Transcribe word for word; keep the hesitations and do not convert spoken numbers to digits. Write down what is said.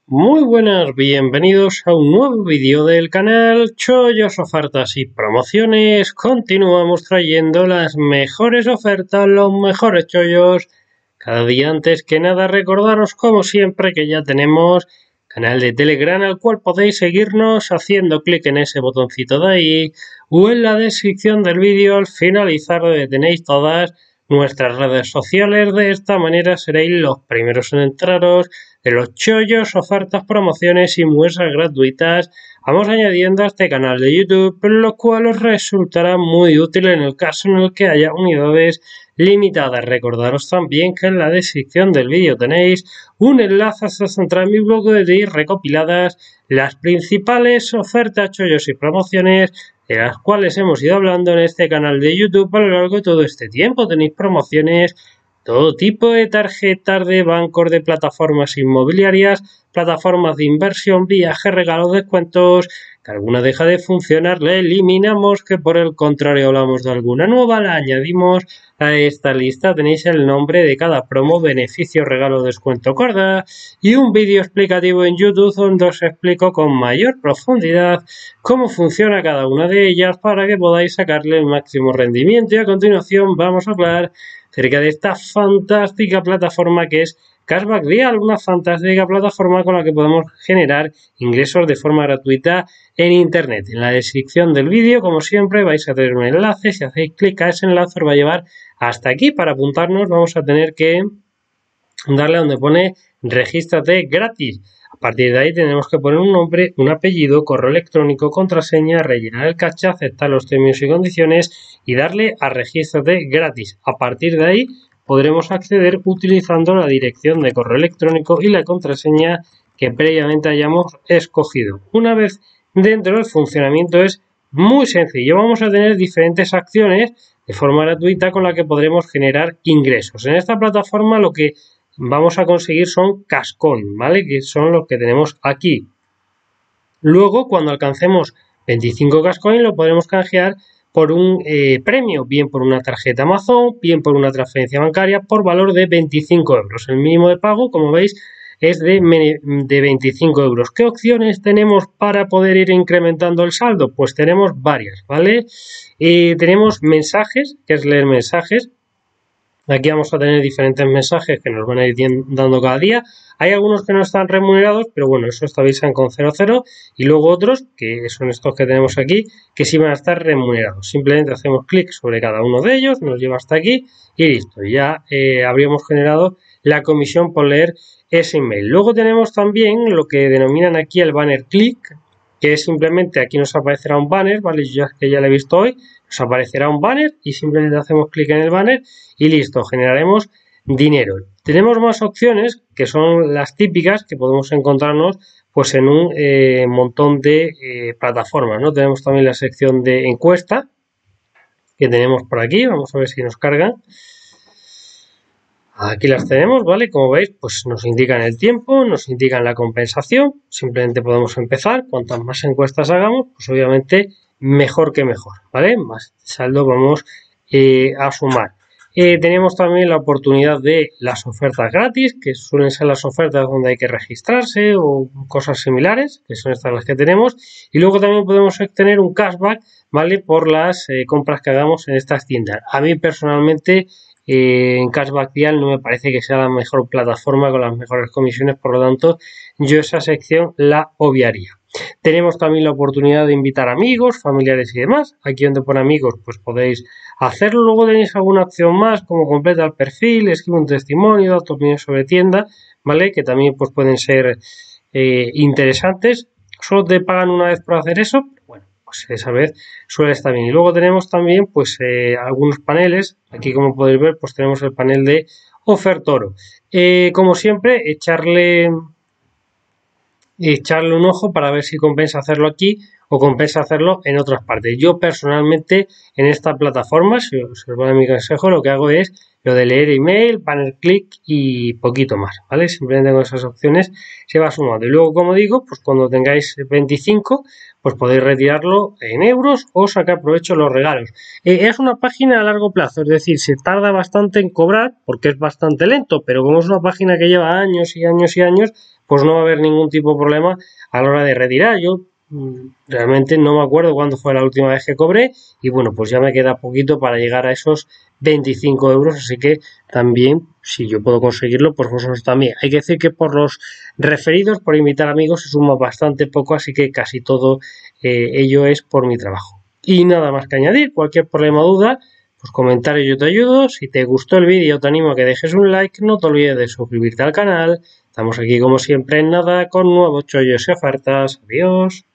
Muy buenas, bienvenidos a un nuevo vídeo del canal Chollos, Ofertas y Promociones. Continuamos trayendo las mejores ofertas, los mejores chollos. Cada día antes que nada recordaros como siempre que ya tenemos canal de Telegram al cual podéis seguirnos haciendo clic en ese botoncito de ahí o en la descripción del vídeo al finalizar donde tenéis todas nuestras redes sociales. De esta manera seréis los primeros en enteraros de los chollos, ofertas, promociones y muestras gratuitas vamos añadiendo a este canal de YouTube, lo cual os resultará muy útil en el caso en el que haya unidades limitadas. Recordaros también que en la descripción del vídeo tenéis un enlace hasta central en mi blog donde tenéis recopiladas las principales ofertas, chollos y promociones de las cuales hemos ido hablando en este canal de YouTube a lo largo de todo este tiempo. Tenéis promociones, todo tipo de tarjetas de bancos, de plataformas inmobiliarias, plataformas de inversión, viajes, regalos, descuentos, que alguna deja de funcionar, la eliminamos, que por el contrario hablamos de alguna nueva, la añadimos a esta lista. Tenéis el nombre de cada promo, beneficio, regalo, descuento, corda y un vídeo explicativo en YouTube donde os explico con mayor profundidad cómo funciona cada una de ellas para que podáis sacarle el máximo rendimiento. Y a continuación vamos a hablar acerca de esta fantástica plataforma que es Cashback Dial, una fantástica plataforma con la que podemos generar ingresos de forma gratuita en internet. En la descripción del vídeo, como siempre, vais a tener un enlace. Si hacéis clic a ese enlace os va a llevar hasta aquí. Para apuntarnos vamos a tener que darle a donde pone regístrate gratis. A partir de ahí tenemos que poner un nombre, un apellido, correo electrónico, contraseña, rellenar el caché, aceptar los términos y condiciones y darle a regístrate gratis. A partir de ahí podremos acceder utilizando la dirección de correo electrónico y la contraseña que previamente hayamos escogido. Una vez dentro, el funcionamiento es muy sencillo. Vamos a tener diferentes acciones de forma gratuita con la que podremos generar ingresos. En esta plataforma lo que vamos a conseguir son Cashcoin, ¿vale? Que son los que tenemos aquí. Luego, cuando alcancemos veinticinco Cashcoin, lo podremos canjear por un eh, premio, bien por una tarjeta Amazon, bien por una transferencia bancaria, por valor de veinticinco euros. El mínimo de pago, como veis, es de, de veinticinco euros. ¿Qué opciones tenemos para poder ir incrementando el saldo? Pues tenemos varias, ¿vale? Eh, tenemos mensajes, que es leer mensajes. Aquí vamos a tener diferentes mensajes que nos van a ir dando cada día. Hay algunos que no están remunerados, pero bueno, eso estabilizan con cero cero. Y luego otros, que son estos que tenemos aquí, que sí van a estar remunerados. Simplemente hacemos clic sobre cada uno de ellos, nos lleva hasta aquí y listo. Ya eh, habríamos generado la comisión por leer ese email. Luego tenemos también lo que denominan aquí el banner click, que es simplemente aquí nos aparecerá un banner, ¿vale? Yo ya, que ya lo he visto hoy, nos aparecerá un banner y simplemente hacemos clic en el banner y listo, generaremos dinero. Tenemos más opciones que son las típicas que podemos encontrarnos pues en un eh, montón de eh, plataformas, ¿no? Tenemos también la sección de encuesta que tenemos por aquí, vamos a ver si nos cargan. Aquí las tenemos, ¿vale? Como veis, pues nos indican el tiempo, nos indican la compensación. Simplemente podemos empezar. Cuantas más encuestas hagamos, pues obviamente mejor que mejor, ¿vale? Más saldo vamos eh, a sumar. Eh, tenemos también la oportunidad de las ofertas gratis, que suelen ser las ofertas donde hay que registrarse o cosas similares, que son estas las que tenemos. Y luego también podemos obtener un cashback, ¿vale? Por las eh, compras que hagamos en estas tiendas. A mí personalmente Eh, en Cashback Dial no me parece que sea la mejor plataforma con las mejores comisiones, por lo tanto yo esa sección la obviaría. Tenemos también la oportunidad de invitar amigos, familiares y demás. Aquí donde pone amigos pues podéis hacerlo. Luego tenéis alguna opción más como completa el perfil, escribe un testimonio, datos míos sobre tienda, ¿vale? Que también pues pueden ser eh, interesantes. Solo te pagan una vez por hacer eso, bueno, pues esa vez suele estar bien. Y luego tenemos también pues eh, algunos paneles. Aquí, como podéis ver, pues tenemos el panel de Ofertoro. Eh, como siempre, echarle echarle un ojo para ver si compensa hacerlo aquí o compensa hacerlo en otras partes. Yo personalmente en esta plataforma, si os voy a dar mi consejo, lo que hago es lo de leer email, banner click y poquito más, ¿vale? Simplemente con esas opciones se va sumando. Y luego, como digo, pues cuando tengáis veinticinco, pues podéis retirarlo en euros o sacar provecho de los regalos. Eh, es una página a largo plazo, es decir, se tarda bastante en cobrar porque es bastante lento, pero como es una página que lleva años y años y años, pues no va a haber ningún tipo de problema a la hora de retirar. Yo realmente no me acuerdo cuándo fue la última vez que cobré y bueno, pues ya me queda poquito para llegar a esos veinticinco euros, así que también, si yo puedo conseguirlo, pues vosotros también. Hay que decir que por los referidos, por invitar amigos, se suma bastante poco, así que casi todo eh, ello es por mi trabajo. Y nada más que añadir, cualquier problema o duda, pues comentario yo te ayudo. Si te gustó el vídeo te animo a que dejes un like, no te olvides de suscribirte al canal. Estamos aquí como siempre en nada con nuevos chollos y ofertas. Adiós.